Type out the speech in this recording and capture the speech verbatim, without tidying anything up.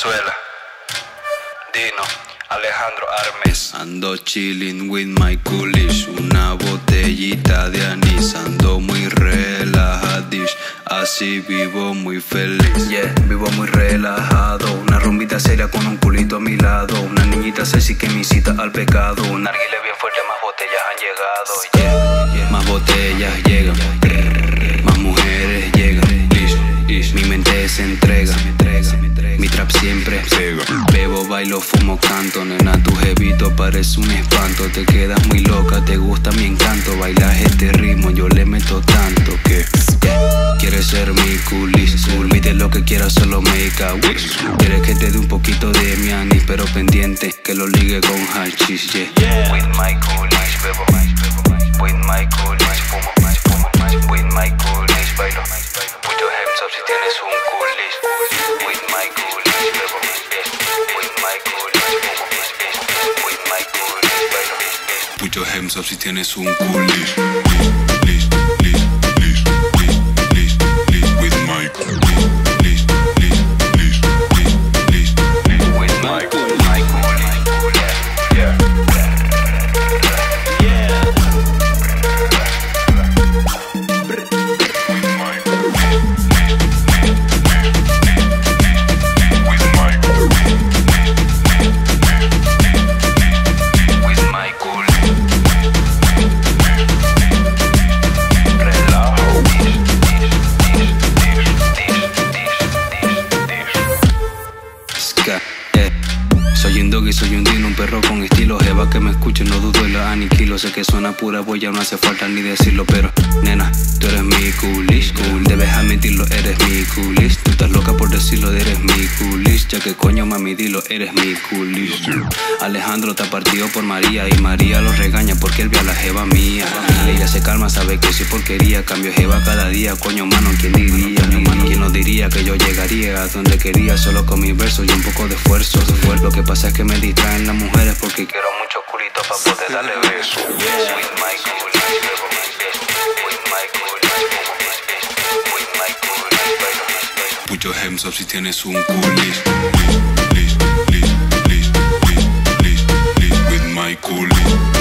Venezuela. Dino, Alejandro Armes. Ando chilling with my coolish, una botellita de anís. Ando muy relajadish, así vivo muy feliz. Yeah, vivo muy relajado. Una rumbita seria con un culito a mi lado. Una niñita sexy que me incita al pecado. Un narguile bien fuerte, más botellas han llegado. Yeah, yeah. Más botellas llegan, más mujeres llegan. Mi mente se entrega, mi trap siempre pega. Bebo, bailo, fumo, canto. Nena, tu jevito parece un espanto. Te quedas muy loca, te gusta mi encanto. Bailas este ritmo, yo le meto tanto que yeah. Quieres ser mi coolish, cool. Pide lo que quieras, solo make a wish. Quieres que te dé un poquito de mi anís, pero pendiente que lo ligue con hachís, yeah. Yeah. With my coolish, bebo. With my coolish, fumo, fumo. With my coolish, bailo. Put your hands up si tienes un coolish. With my coolish, bebo. With my coolish, fumo. With my coolish, bailo. Put your hands up si tienes un coolish. With my coolish. With my coolish, yeah, yeah. Soy un doggy, soy un dino, un perro con estilo. Jeva que me escuche, no dudo y la aniquilo. Sé que suena pura boya, no hace falta ni decirlo. Pero, nena, tú eres mi coolish, cool. Debes admitirlo, eres mi coolish. Tú estás loca por decirlo, eres mi coolish. Ya que coño, mami, dilo, eres mi coolish. Alejandro te partido por María y María lo regaña porque él ve a la jeva mía. Ella se calma, sabe que soy porquería. Cambio jeva cada día, coño, mano, ¿quién diría? ¿Quién nos diría que yo llegaría a donde quería solo con mis versos y un poco de esfuerzo? Lo que pasa es que me distraen las mujeres porque quiero mucho culito para poder darle beso. Yeah. With my coolish, bebo. With my coolish, fumo. With my coolish, bailo. Put your hands up si tienes un coolish. With my coolish.